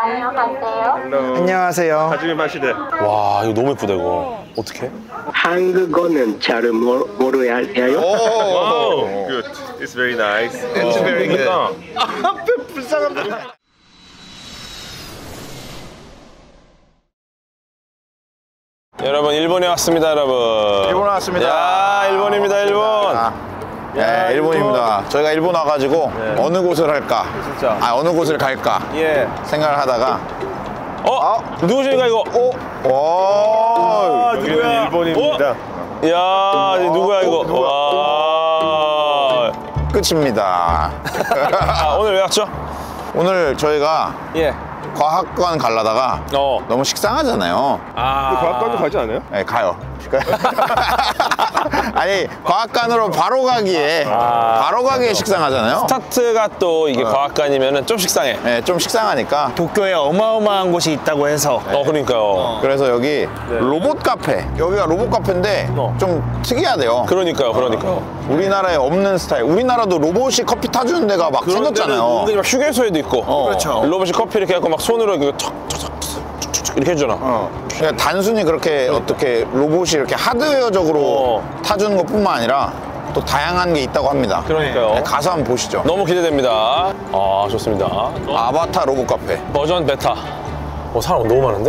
안녕하세요. 안녕하세요. 하지미 마시대. 와 이거 너무 예쁘다 이거. 어떡해? 한국어는 잘 모르요? Oh, good. It's very nice. It's very good. 불쌍합니다. 여러분 일본에 왔습니다 여러분. 일본 왔습니다. 야 일본입니다 일본. 네, 일본입니다. 저희가 일본 와가지고 어느 곳을 할까? 진짜. 어느 곳을 갈까? 예. 생각을 하다가 누구십니까 이거? 오! 여기는 일본입니다. 야 누구야 이거? 와. 끝입니다. 오늘 왜 왔죠? 오늘 저희가 예. 과학관 가려다가 너무 식상하잖아요. 과학관도 가지 않아요? 네, 가요. 아니 과학관으로 바로 가기에 식상하잖아요. 스타트가 또 이게 과학관이면은 좀 식상해. 네, 좀 식상하니까 도쿄에 어마어마한 곳이 있다고 해서 그러니까요. 그래서 여기 로봇 카페, 여기가 로봇 카페인데 좀 특이하대요. 그러니까요. 우리나라에 없는 스타일. 우리나라도 로봇이 커피 타주는 데가 막 생겼잖아요. 은근히 막 휴게소에도 있고. 그렇죠. 로봇이 커피 이렇게 해갖고 막 손으로 이렇게 척척척 이렇게 해주잖아. 그러니까 단순히 그렇게 어떻게 로봇이 이렇게 하드웨어적으로 타주는 것뿐만 아니라 또 다양한 게 있다고 합니다. 그러니까요. 네, 가서 한번 보시죠. 너무 기대됩니다. 좋습니다. 아바타 로봇 카페. 버전 베타. 사람 너무 많은데?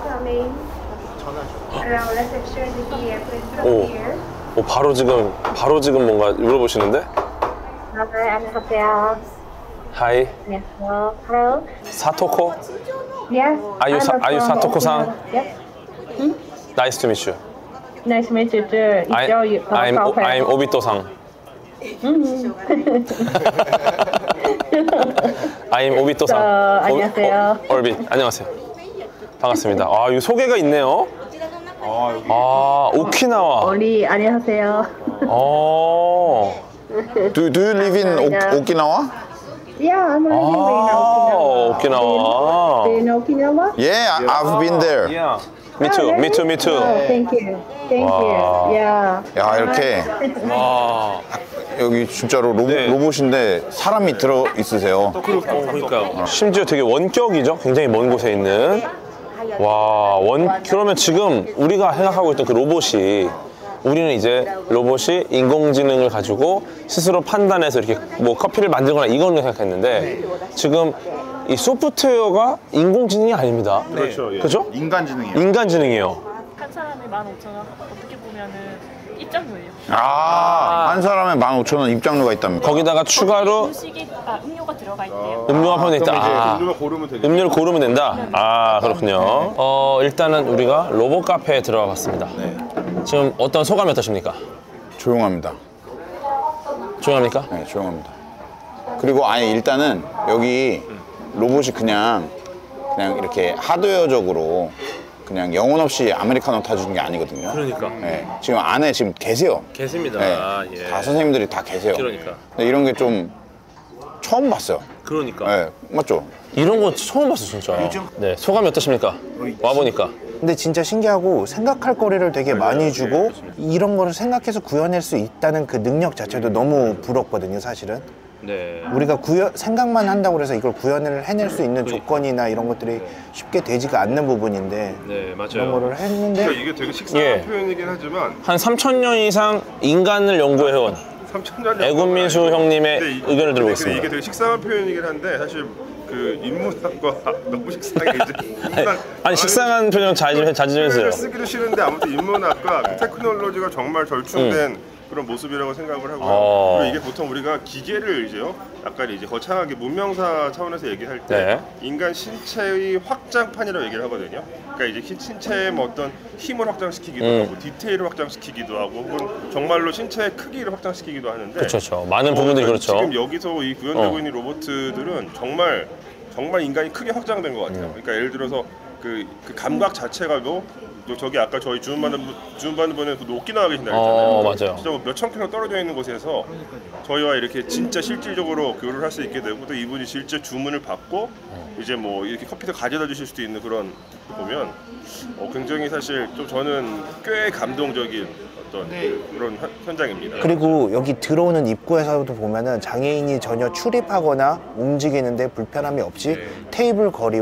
바로 지금 뭔가 물어보시는데? 안녕하세요. 하이. 안녕하세요. Hello. 사토코? Yes. Are you Satoko-san? Yes. Nice to meet you. Nice to meet you too. I'm Obito-san. I'm Obito-san. 안녕하세요. 얼빗. 안녕하세요. 반갑습니다. 이 소개가 있네요. 오키나와. 우리 안녕하세요. Do you live in Okinawa? Yeah, I'm living in Okinawa. 오키나와. Do you know Okinawa? Yeah, I've been there. Me too. really? Me too. Me too. Oh, thank you. Thank you. Yeah. 야, 이렇게 여기 진짜로 로봇인데 사람이 들어 있으세요. 그러니까요. 심지어 되게 원격이죠. 굉장히 먼 곳에 있는. 그러면 지금 우리가 생각하고 있던 그 로봇이 우리는 이제 로봇이 인공지능을 가지고 스스로 판단해서 이렇게 뭐 커피를 만들거나 이건 생각했는데 지금 이 소프트웨어가 인공지능이 아닙니다. 그렇죠. 예. 그죠? 인간지능이에요. 인간지능이에요. 한 사람에 15,000원 어떻게 보면은 입장료예요. 한 사람에 15,000원 입장료가 있답니다. 거기다가 추가로 음료가 들어가 있대요. 음료가 포함되어 있다. 음료를 고르면 되겠죠. 음료를 고르면 된다. 그렇군요. 일단은 우리가 로봇 카페에 들어가 봤습니다. 지금 어떤 소감이 어떠십니까? 조용합니다. 조용합니까? 네, 조용합니다. 그리고 일단은 여기 로봇이 그냥 이렇게 하드웨어적으로 그냥 영혼 없이 아메리카노 타주는 게 아니거든요. 그러니까. 네, 지금 안에 지금 계세요. 계십니다. 네, 예. 다 선생님들이 다 계세요. 그러니까. 근데 이런 게 좀 처음 봤어요. 그러니까. 네, 맞죠? 이런 거 처음 봤어 진짜. 네, 소감이 어떠십니까? 와보니까. 근데 진짜 신기하고 생각할 거리를 되게 많이 주고 이런 거를 생각해서 구현할 수 있다는 그 능력 자체도 너무 부럽거든요 사실은. 네. 우리가 생각만 한다고 해서 이걸 구현을 해낼 수 있는 조건이나 이런 것들이 쉽게 되지가 않는 부분인데 네, 맞아요. 이런 거를 했는데 그러니까 이게 되게 식상한 예. 표현이긴 하지만 한 3,000년 이상 인간을 연구해온 3,000년 애군민수 형님의 의견을 들고 있습니다. 이게 되게 식상한 표현이긴 한데 사실 그 인문학과 너무 식상해 이제 아니 식상한 표현 자제 좀 해주세요. 표현을 쓰기도 싫은데 아무튼 인문학과 그 테크놀로지가 정말 절충된 그런 모습이라고 생각을 하고요. 그리고 이게 보통 우리가 기계를 이제요, 약간 이제 거창하게 문명사 차원에서 얘기할 때 인간 신체의 확장판이라고 얘기를 하거든요. 그러니까 이제 신체의 뭐 어떤 힘을 확장시키기도 하고 디테일을 확장시키기도 하고 혹은 정말로 신체의 크기를 확장시키기도 하는데 그렇죠. 많은 부분들이 그렇죠. 지금 여기서 이 구현되고 있는 로봇들은 정말 인간이 크게 확장된 것 같아요. 그러니까 예를 들어서 그 감각 자체가 저기 아까 저희 주문받는 분은 오키나와 계신다고 했잖아요. 맞아요. 진짜 몇천 킬로 떨어져 있는 곳에서 저희와 이렇게 진짜 실질적으로 교류를 할 수 있게 되고 또 이분이 실제 주문을 받고 이제 뭐 이렇게 커피도 가져다 주실 수도 있는 그런 보면 굉장히 사실 좀 저는 꽤 감동적인 어떤 그런 현장입니다. 그리고 여기 들어오는 입구에서도 보면은 장애인이 전혀 출입하거나 움직이는데 불편함이 없이 테이블 거리와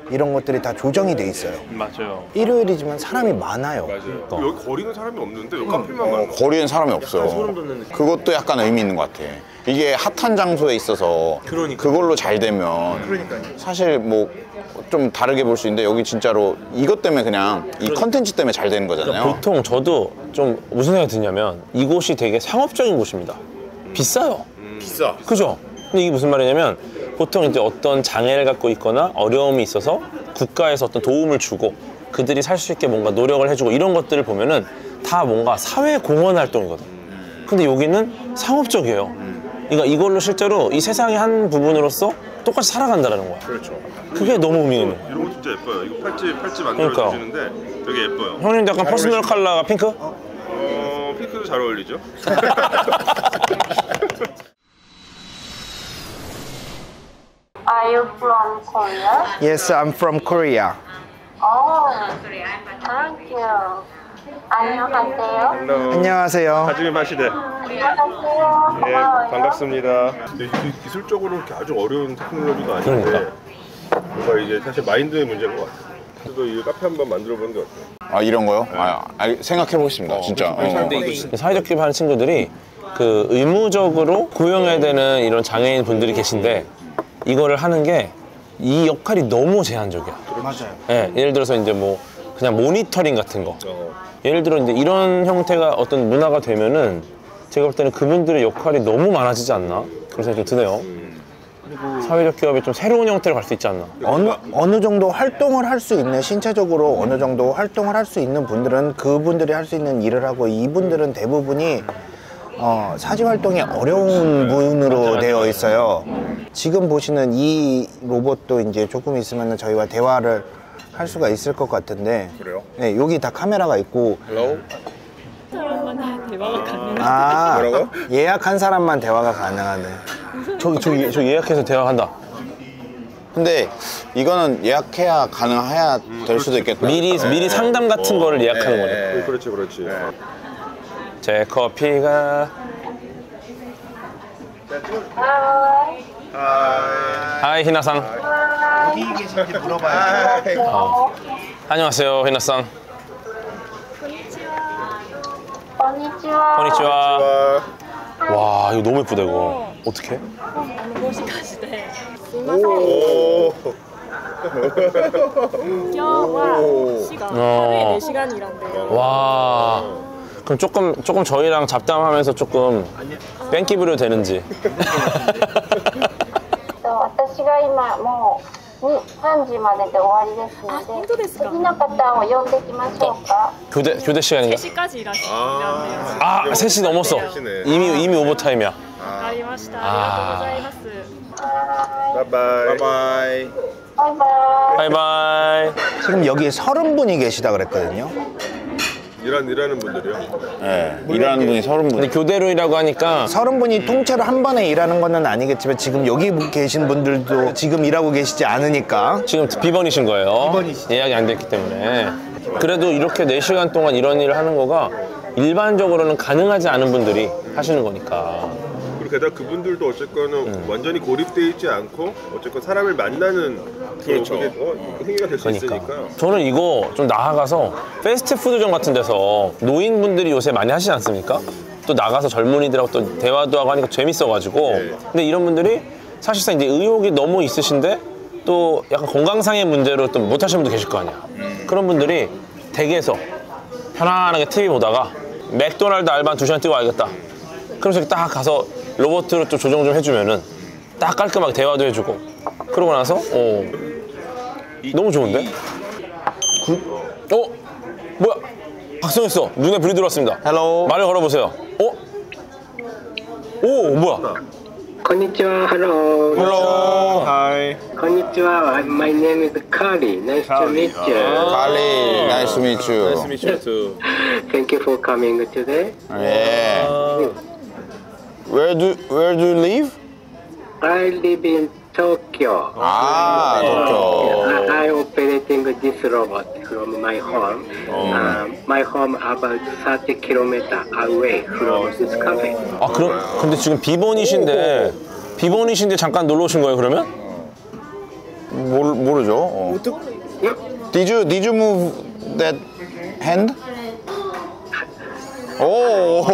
이런 것들이 다 조정이 돼 있어요. 맞아요. 일요일이지만 사람이 많아요. 맞아요. 여기 거리는 사람이 없는데 여기 카페만 많아. 거리엔 사람이 없어요. 그것도 약간 의미 있는 것 같아. 이게 핫한 장소에 있어서 그걸로 잘 되면 사실 뭐 좀 다르게 볼 수 있는데 여기 진짜로 이것 때문에 그냥 이 컨텐츠 때문에 잘 되는 거잖아요. 보통 저도 좀 무슨 생각이 드냐면 이곳이 되게 상업적인 곳입니다. 비싸요. 비싸. 그죠? 근데 이게 무슨 말이냐면 보통 이제 어떤 장애를 갖고 있거나 어려움이 있어서 국가에서 어떤 도움을 주고 그들이 살 수 있게 뭔가 노력을 해주고 이런 것들을 보면은 다 뭔가 사회 공헌 활동이거든. 근데 여기는 상업적이에요. 그러니까 이걸로 실제로 이 세상의 한 부분으로서 똑같이 살아간다는 거야. 그렇죠. 그게 너무 의미 있는 거야. 이런 거 진짜 예뻐요. 이거 팔찌 만들어 그러니까요. 주시는데 되게 예뻐요. 형님도 약간 퍼스널 컬러가 핑크? 핑크도 잘 어울리죠? Are you from Korea? Yes, I'm from Korea. Oh, thank you. 안녕하세요. 안녕하세요. 하지미 마시대. 안녕하세요. 예, 고마워요. 반갑습니다. 근데 이게 기술적으로 이렇게 아주 어려운 테크놀로지도 아닌데 뭔가 이게 사실 마인드의 문제인 것 같아요. 저도 이 카페 한번 만들어 보는 게 어때요? 아 이런 거요? 생각해 보겠습니다. 진짜. 사회적 기업하는 친구들이 그 의무적으로 고용해야 되는 이런 장애인 분들이 계신데 이거를 하는 게 이 역할이 너무 제한적이야. 맞아요. 예, 예를 들어서 이제 뭐 그냥 모니터링 같은 거. 예를 들어 이제 이런 형태가 어떤 문화가 되면은 제가 볼 때는 그분들의 역할이 너무 많아지지 않나 그런 생각이 좀 드네요. 사회적 기업이 좀 새로운 형태로 갈 수 있지 않나. 어느 정도 활동을 할 수 있는, 신체적으로 어느 정도 활동을 할 수 있는 분들은 그분들이 할 수 있는 일을 하고, 이분들은 대부분이 사지 활동이 어려운 분으로 되어 있어요. 지금 보시는 이 로봇도 이제 조금 있으면 저희와 대화를 할 수가 있을 것 같은데. 그래요? 네, 여기 다 카메라가 있고. Hello? 사람만 대화가 가능한. 아, 뭐라고? 예약한 사람만 대화가 가능하네. 저 예약해서 대화한다. 근데 이거는 예약해야 가능해야 될 수도 있겠다. 미리 상담 같은 거를 예약하는 거죠. 그렇지. 제 커피가 하이 히나상. 어디 계신지 물어봐요. 안녕하세요 히나상. konnichiwa. konnichiwa. 와 이거 너무 예쁘다 이거. 어떡해? 로봇이 가시대. 오. 今日は시간 하루에 4시간 일한대요. 와 그럼 조금 저희랑 잡담하면서 조금 뺑기 부려도 되는지. 私が今もう3時までで終わりですので、 本当ですか。 次の方を呼んできましょうか。 교대 시간인가? 3시까지 일한대요. 아 3시 넘었어. 이미 오버타임이야. わかりました。ありがとうございます。 바이바이. 바이바이. 바이바이. 바이바이. 지금 여기 30분이 계시다 그랬거든요. 일하는 분들이요. 네, 일하는 분이 30분. 근데 교대로 일하고 하니까 30분이 통째로 한 번에 일하는 건 아니겠지만 지금 여기 계신 분들도 지금 일하고 계시지 않으니까. 지금 비번이신 거예요. 예약이 안 됐기 때문에. 그래도 이렇게 4시간 동안 이런 일을 하는 거가 일반적으로는 가능하지 않은 분들이 하시는 거니까. 그리고 게다가 그분들도 어쨌거나 완전히 고립돼 있지 않고 어쨌건 사람을 만나는 그렇죠. 그게 행위가 될 수 그러니까 있으니까. 저는 이거 좀 나아가서 패스트푸드점 같은 데서 노인분들이 요새 많이 하시지 않습니까? 또 나가서 젊은이들하고 또 대화도 하고 하니까 재밌어가지고. 근데 이런 분들이 사실상 이제 의욕이 너무 있으신데 또 약간 건강상의 문제로 또 못 하시는 분도 계실 거 아니야. 그런 분들이 댁에서 편안하게 TV 보다가 맥도날드 알바 2시간 뛰고 와야겠다. 그래서 이렇게 딱 가서 로봇으로 또 조정 좀 해주면은 딱 깔끔하게 대화도 해주고 그러고 나서 너무 좋은데? 뭐야? 박성했어. 눈에 불이 들어왔습니다. Hello. 말을 걸어보세요. 오 뭐야? こんにちは、Hello. Hello. Hi. こんにちは、My name is Kali. Nice to meet you. Kali, nice to meet you. Nice to meet you too. Thank you for coming today. Yeah. Where do you live? I live in Tokyo. 아, 도쿄. I operating this robot from my home. My home about 30 kilometers away from this cafe. 아 근데 지금 비번이신데 잠깐 놀러 오신 거예요 그러면? 모르죠. Did you move that hand? 오.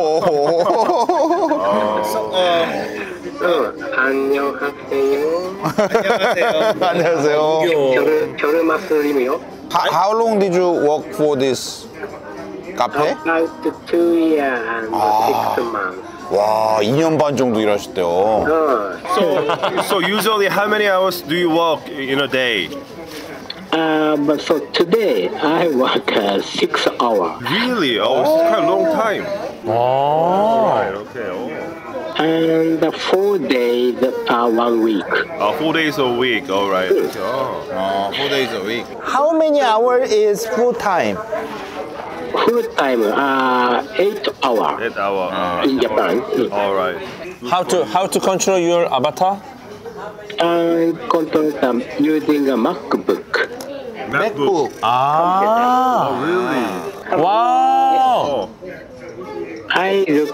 안녕하세요. 안녕하세요. 저를 말씀드리며 How long did you work for this cafe? about 2 years and 6 months. 와, 2년 반 정도 일하셨대요. So usually how many hours do you work in a day? But so today I work 6 hours. Really? Oh, it's kind of long time. Right, okay. Oh. And 4 days 1 week. 4 days a week. All right. Oh. 4 days a week. How many hours is full time? Full time 8 hours 8 hours. in Japan. All right. How to control your avatar? And control them using a MacBook. MacBook. 아. Oh, really? 와우. Oh. I look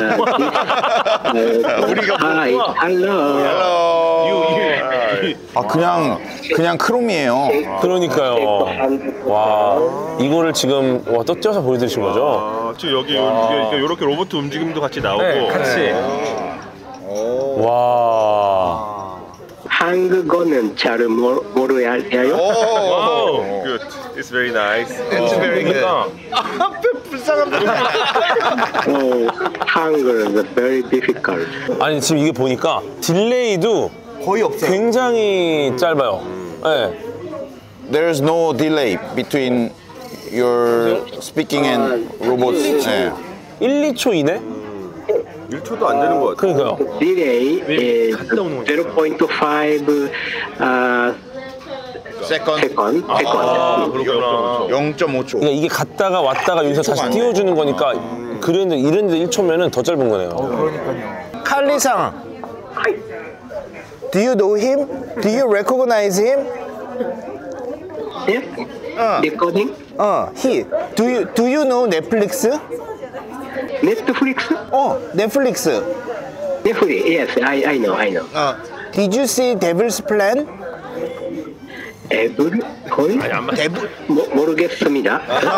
hi, hello. 아, 그냥 크롬이에요. 그러니까요. 와, 이거를 지금 또 띄어서 보여드리신 거죠? 아, 지금 여기 이렇게 로봇 움직임도 같이 나오고. 네, 같이. 와. 한국어는 잘 모르요? Good. It's very nice. It's very good. 한국어 is very difficult. 아니 지금 이게 보니까 딜레이도 거의 없어요. 굉장히 짧아요. 네. There's no delay between your speaking and robots. 네. 1, 2초 이내? 1초도 안 되는 것 같아요. 그러니까요. Delay is 0.5 Second. 아, 그렇구나. 0.5초. 그러니까 이게 갔다가 왔다가 여기서 다시 띄워주는 거니까 그런데 이런데 1초면은 더 짧은 거네요. 칼리상. Do you know him? Do you recognize him? Yes? Recording? He. Do you know Netflix? Netflix? Netflix. Netflix, yes, I know. Did you see Devil's Plan? 에블? 거의? 모르겠습니다.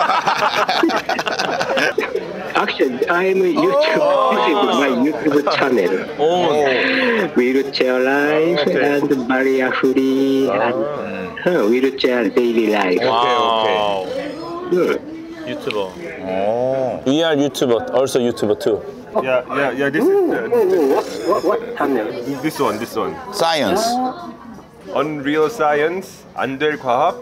Actually, I'm YouTube. This is my YouTube channel. Wheelchair life and barrier free and wheelchair daily life. 와우. 유튜버. We are YouTuber, also YouTuber too. Yeah. This is What channel? this one. Science. Unreal Science. 안 될 과학.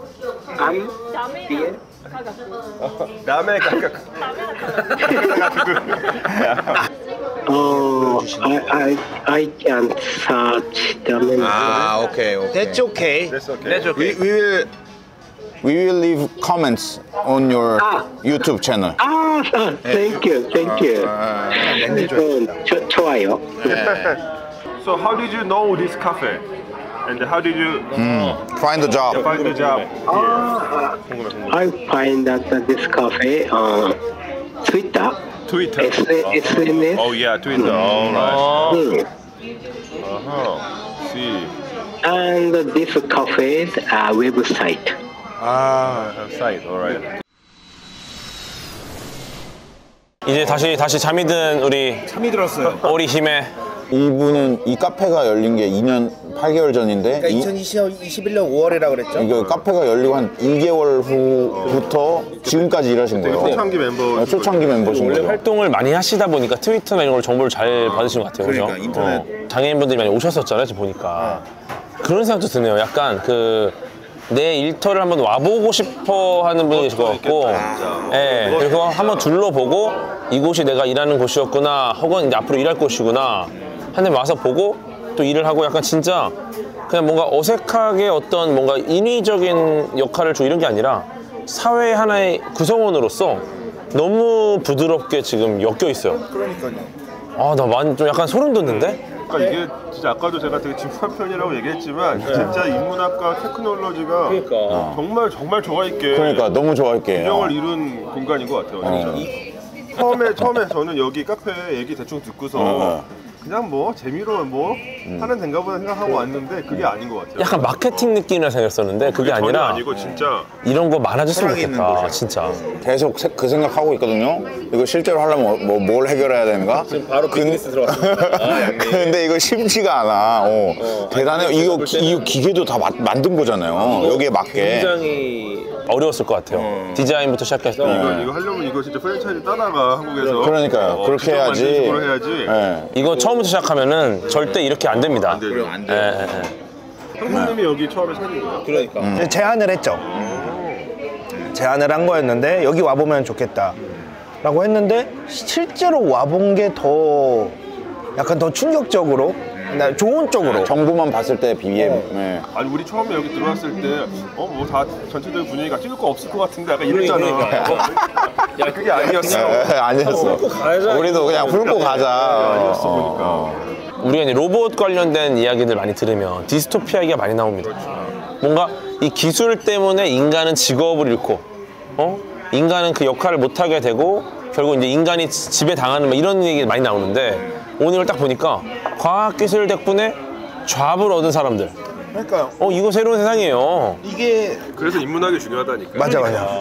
남의 각각. I can't search the menu. Okay. That's okay. That's okay. We will leave comments on your YouTube channel. Thank you. 좋아요. So how did you know this cafe? And how did you Find a job. find the job here? I find that this cafe on Twitter. SNS. Oh yeah, Twitter. All right. Hmm. See. And this cafe's website. Have site. All right. 이제 다시 잠이 든 잠이 들었어요. 우리 힘의 이분은 이 카페가 열린 게 2년 8개월 전인데 그러니까 2021년 5월이라 그랬죠. 이거 카페가 열리고 한 2개월 후부터 지금까지 일하신 거예요. 초창기 멤버. 초창기 멤버신 원래 거죠. 활동을 많이 하시다 보니까 트위터나 이런 걸 정보를 잘 받으시는 것 같아요. 그죠? 그러니까, 인터넷. 장애인분들이 많이 오셨었잖아요, 지금 보니까. 그런 생각도 드네요. 약간 내 일터를 한번 와보고 싶어 하는 분이 계실 것 같고, 예, 그리고 한번 둘러보고 이곳이 내가 일하는 곳이었구나, 혹은 이제 앞으로 일할 곳이구나 하는 데 와서 보고 또 일을 하고 약간 진짜 그냥 뭔가 어색하게 어떤 뭔가 인위적인 역할을 주고 이런 게 아니라 사회의 하나의 구성원으로서 너무 부드럽게 지금 엮여 있어요. 그러니까요. 아, 나 좀 약간 소름 돋는데? 그러니까 이게 진짜 아까도 제가 되게 진부한 편이라고 얘기했지만 진짜 인문학과 테크놀로지가 정말 조화 있게 그러니까 너무 좋아할게요. 균형을 이룬 공간인 것 같아요. 진짜. 처음에 저는 여기 카페 얘기 대충 듣고서 그냥 뭐 재미로 뭐 하는 데인가 보다 생각하고 왔는데 그게 아닌 것 같아요. 약간 마케팅 느낌이라 생각했었는데 그게 전혀 아니라 아니고 진짜 이런 거 많아졌으면 사랑이 있는 좋겠다. 곳이야. 진짜. 계속 그 생각하고 있거든요. 이거 실제로 하려면 뭘 해결해야 되는가? 지금 바로 비즈니스 들어갔습니다. 근데 이거 쉽지가 않아. 대단해요. 이거 기계도 다 만든 거잖아요. 여기에 맞게. 굉장히 어려웠을 것 같아요. 디자인부터 시작해서. 이거 하려면 이거 진짜 프랜차이즈 따다가 한국에서 그러니까요. 그렇게 직접 만든 해야지. 식으로 해야지. 네. 이거 처음부터 시작하면은 절대 이렇게 안 됩니다. 안 돼요. 안 예, 예, 예. 형님이 여기 처음에 차린 거예요? 그러니까. 제안을 했죠. 제안을 한 거였는데 여기 와보면 좋겠다 라고 했는데 실제로 와본 게 더 약간 더 충격적으로 좋은 쪽으로 정보만 봤을 때 비해. 네. 아니 우리 처음에 여기 들어왔을 때 뭐 다 전체적인 분위기가 찍을 거 없을 것 같은데 약간 이랬잖아. 야 그게 아니었어. 아니었어. 우리도 그냥 훑고 가자. 아니었어 보니까. 우리가 이제 로봇 관련된 이야기들 많이 들으면 디스토피아 얘기가 많이 나옵니다. 뭔가 이 기술 때문에 인간은 직업을 잃고, 인간은 그 역할을 못하게 되고, 결국 이제 인간이 지배당하는 뭐 이런 얘기 많이 나오는데, 오늘 딱 보니까 과학기술 덕분에 좌부를 얻은 사람들. 그러니까요. 이거 새로운 세상이에요. 이게 그래서 인문학이 중요하다니까. 맞아.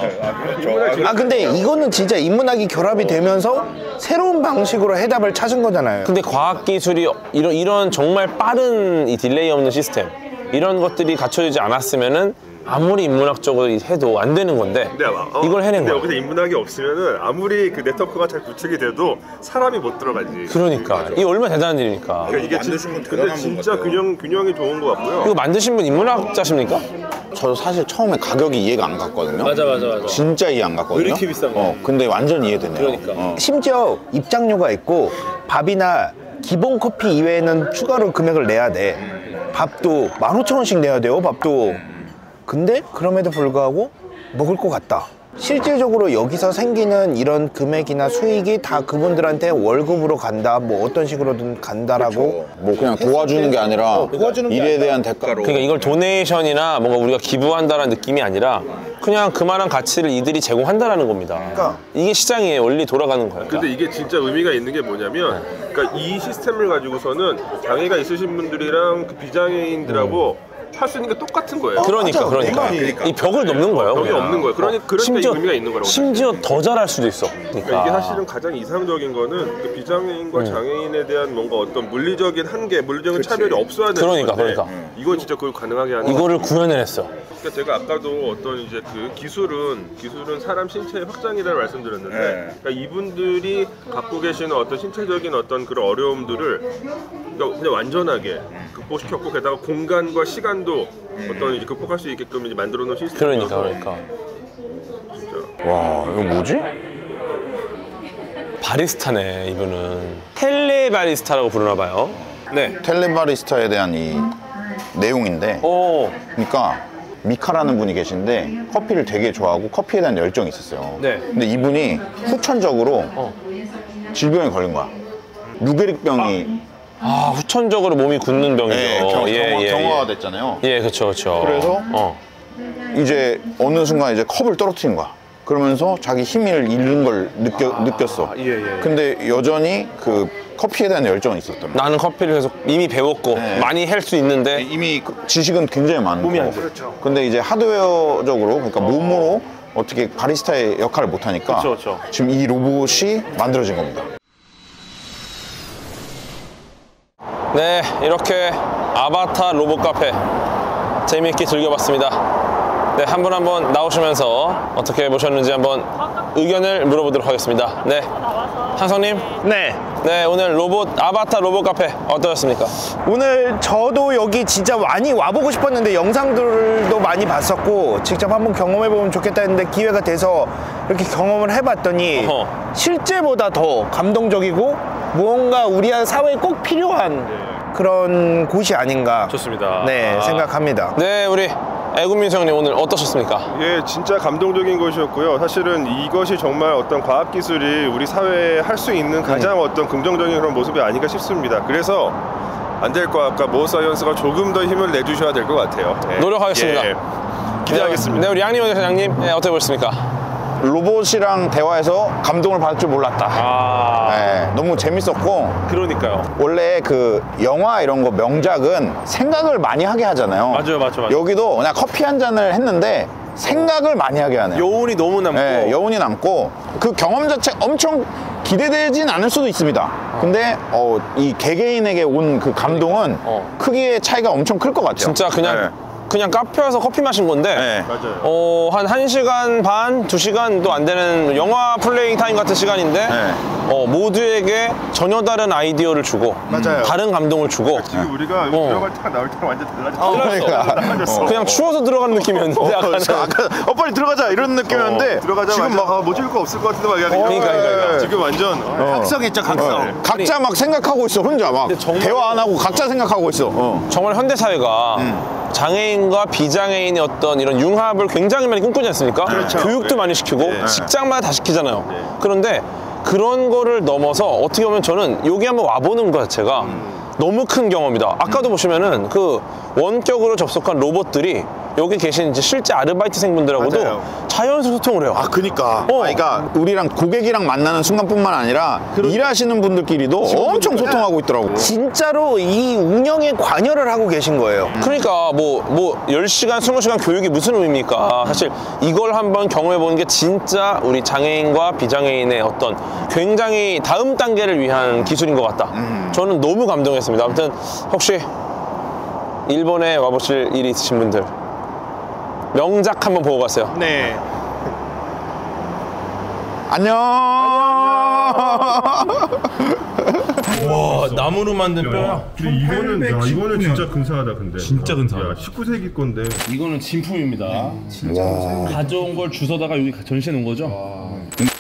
근데 이거는 진짜 인문학이 결합이 되면서 새로운 방식으로 해답을 찾은 거잖아요. 근데 과학기술이 이런 정말 빠른 이 딜레이 없는 시스템, 이런 것들이 갖춰지지 않았으면은 아무리 인문학적으로 해도 안 되는 건데 이걸 해낸 근데 거야. 여기서 인문학이 없으면은 아무리 그 네트워크가 잘 구축이 돼도 사람이 못 들어가지. 그러니까 이게 얼마나 대단한 일입니까. 그러니까 이게 근데 진짜 균형이 좋은 것 같고요. 이거 만드신 분 인문학자십니까? 저도 사실 처음에 가격이 이해가 안 갔거든요. 맞아. 진짜 이해 안 갔거든요. 왜 이렇게 비싼 거야? 근데 완전 이해되네요. 그러니까. 심지어 입장료가 있고 밥이나 기본 커피 이외에는 추가로 금액을 내야 돼. 밥도 15,000원씩 내야 돼요. 밥도. 근데 그럼에도 불구하고 먹을 것 같다. 실질적으로 여기서 생기는 이런 금액이나 수익이 다 그분들한테 월급으로 간다, 뭐 어떤 식으로든 간다라고. 뭐 그냥 도와주는 게 아니라 일에 대한 대가로. 그러니까 이걸 도네이션이나 뭔가 우리가 기부한다라는 느낌이 아니라 그냥 그만한 가치를 이들이 제공한다라는 겁니다. 그러니까. 이게 시장의 원리 돌아가는 거예요. 근데 이게 진짜 의미가 있는 게 뭐냐면, 그러니까 이 시스템을 가지고서는 장애가 있으신 분들이랑 그 비장애인들하고 할 수 있는 게 똑같은 거예요. 그러니까. 이 벽을 넘는 거예요. 벽이 그냥. 없는 거예요. 그러니까 이 의미가 있는 거라고. 심지어 더 잘할 수도 있어. 그러니까 이게 사실은 가장 이상적인 거는 그 비장애인과 장애인에 대한 뭔가 어떤 물리적인 한계, 물리적인 차별이 없어야 되는 건데 이건 진짜 그걸 가능하게 하는 이거를 구현을 했어. 그러니까 제가 아까도 어떤 이제 그 기술은 사람 신체의 확장이라고 말씀드렸는데 그러니까 이분들이 갖고 계시는 어떤 신체적인 어떤 그런 어려움들을 그러니까 그냥 완전하게 극복시켰고 게다가 공간과 시간도 어떤 이제 극복할 수 있게끔 이제 만들어 놓은 시스템이어서 그러니까. 진짜. 와, 이거 뭐지? 바리스타네, 이분은. 텔레 바리스타라고 부르나 봐요. 네. 텔레바리스타에 대한 이 내용인데, 그러니까 미카라는 분이 계신데 커피를 되게 좋아하고 커피에 대한 열정이 있었어요. 네. 근데 이분이 후천적으로 질병에 걸린 거야. 루게릭병이. 후천적으로 몸이 굳는 병이죠. 경화가 됐잖아요. 예, 그렇죠. 그래서 이제 어느 순간 이제 컵을 떨어뜨린 거야. 그러면서 자기 힘을 잃는 걸 느꼈어. 근데 여전히 그 커피에 대한 열정이 있었던 거야. 나는 커피를 계속 이미 배웠고 많이 할 수 있는데 이미 지식은 굉장히 많고 몸이 안 돼. 근데 이제 하드웨어적으로 그러니까 몸으로 어떻게 바리스타의 역할을 못 하니까 지금 이 로봇이 만들어진 겁니다. 네, 이렇게 아바타 로봇 카페 재미있게 즐겨봤습니다. 네, 한 분 한 분 나오시면서 어떻게 보셨는지 한번 의견을 물어보도록 하겠습니다. 네, 한성님. 네, 오늘 아바타 로봇 카페 어떠셨습니까? 오늘 저도 여기 진짜 많이 와보고 싶었는데 영상들도 많이 봤었고 직접 한번 경험해보면 좋겠다 했는데 기회가 돼서 이렇게 경험을 해봤더니 실제보다 더 감동적이고 무언가 우리 사회에 꼭 필요한 그런 곳이 아닌가 좋습니다. 네, 생각합니다. 네, 우리 애국민수 형님 오늘 어떠셨습니까? 예, 진짜 감동적인 것이었고요. 사실은 이것이 정말 어떤 과학기술이 우리 사회에 할 수 있는 가장 어떤 긍정적인 그런 모습이 아닌가 싶습니다. 그래서 안될과학과 모사이언스가 조금 더 힘을 내주셔야 될 것 같아요. 예. 노력하겠습니다. 예. 기대하겠습니다. 네, 우리 양님 원장님 어떻게 보셨습니까? 로봇이랑 대화해서 감동을 받을 줄 몰랐다. 네, 너무 재밌었고. 그러니까요. 원래 그 영화 이런 거 명작은 생각을 많이 하게 하잖아요. 맞아요. 여기도 그냥 커피 한 잔을 했는데 생각을 많이 하게 하네요. 여운이 너무 남고. 네, 여운이 남고 그 경험 자체 엄청 기대되진 않을 수도 있습니다. 근데 이 개개인에게 온 그 감동은 크기의 차이가 엄청 클 것 같아요. 진짜 그냥 카페 와서 커피 마신 건데 네. 맞아요. 한 1시간 반, 2시간도 안 되는 영화 플레잉 타임 같은 시간인데 모두에게 전혀 다른 아이디어를 주고 맞아요. 다른 감동을 주고 지금 우리가 여기 들어갈 때랑 나올 때랑 완전 달라졌어. 그러니까. 그냥 추워서 들어가는 느낌이었는데 약간은. 아까 빨리 들어가자 이런 느낌이었는데 들어가자마자 지금 막 뭐 찍을 거 없을 것 같은데 막 그러니까. 지금 완전 각성했죠, 각성. 각자 막 생각하고 있어. 혼자 막 대화 안 하고 각자 생각하고 있어. 정말 현대 사회가 장애인과 비장애인의 어떤 이런 융합을 굉장히 많이 꿈꾸지 않습니까? 교육도 많이 시키고 직장마다 다 시키잖아요. 그런데 그런 거를 넘어서 어떻게 보면 저는 여기 한번 와보는 것 자체가 너무 큰 경험이다. 아까도 보시면은 그 원격으로 접속한 로봇들이 여기 계신 이제 실제 아르바이트생분들하고도 맞아요. 자연스레 소통을 해요. 그러니까 우리랑 고객이랑 만나는 순간뿐만 아니라 일하시는 분들끼리도 엄청 소통하고 있더라고. 진짜로 이 운영에 관여를 하고 계신 거예요. 그러니까 뭐 10시간, 20시간 교육이 무슨 의미입니까? 사실 이걸 한번 경험해 보는 게 진짜 우리 장애인과 비장애인의 어떤 굉장히 다음 단계를 위한 기술인 것 같다. 저는 너무 감동했습니다. 아무튼 혹시 일본에 와보실 일이 있으신 분들 명작 한번 보고 가세요. 네. 안녕. 와, 나무로 만든 뼈야. 이거는 진짜 근사하다 근데. 진짜 근사하다. 19세기 건데. 이거는 진품입니다. 가져온 걸 주워다가 여기 전시해 놓은 거죠?